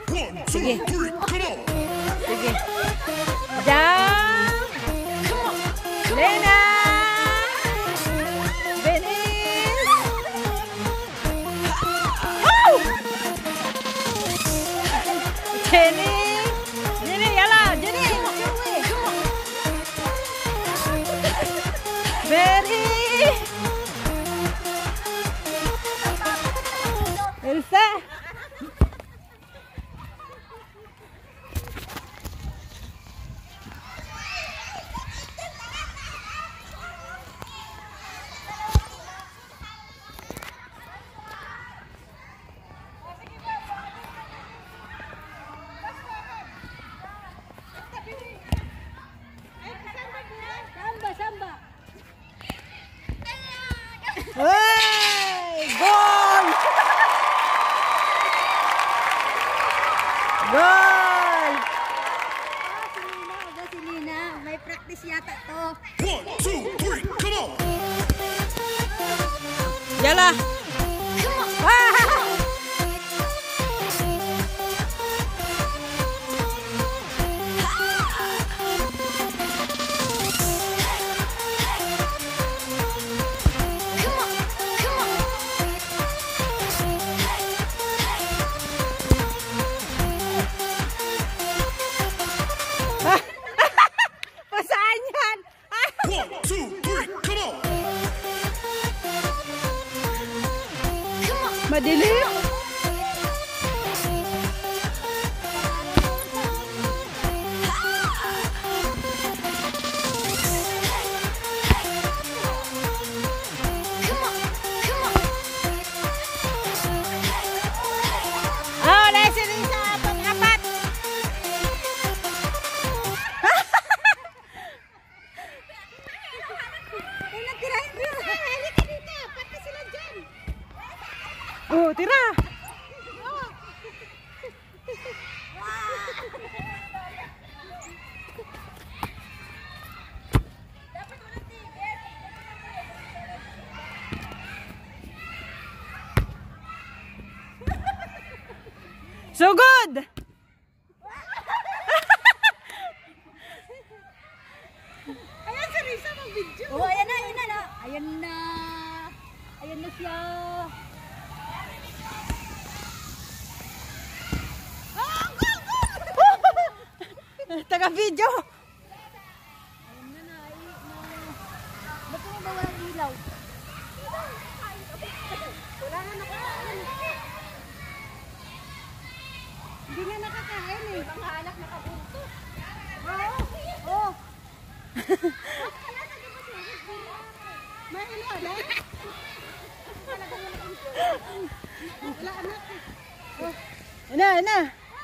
Sige. Sige. Jam. Lena. Benis. Woo! Jenny. Jenny, yala. Jenny. Mary. Elsa. Hey! Goal! Goal! Si Nina, may practice yata to. 1, 2, 3, come on! Yala! Ah! Pasaan yan? 1, 2, 3, come on! Madilim? Oh, nasa rin sa apat-apat. Ay, nagtirahin ko. Halika dito. Pati sila dyan. Oh, tira. So good. Ayan, si Risa mag-video. Oh, ayan na, ayan na. Ayan na. Ayan na siya. Taga-video. Ayan na na. Ba't mo ba walang ilaw? Wala na nakakain. Hindi nga nakakain eh. Mga anak nakabunto. Oo. Oo. May ano na? Wala anak. Ana, ana.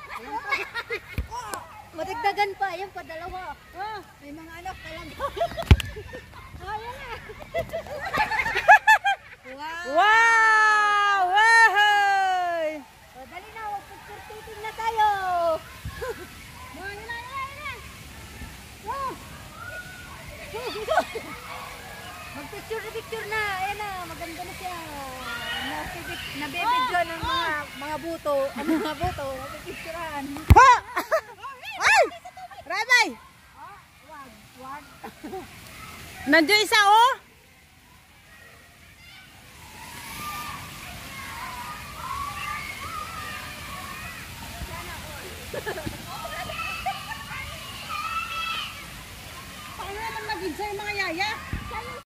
Madagdagan pa. Ayan pa, dalawa. May mga anak talaga. Ayan na. Wow. Wow! Wow! O, dali na. Picture-taking na tayo. Ayan na, ayan na. Mag-picture na. Ayan na. Maganda na siya. Nabibidyo ng mga buto. Ang mga buto. Nabibidyoan. Ha! Ay! Rabay! Wag. Nandiyo isa oh. Paano naman mag-enjoy mga yaya?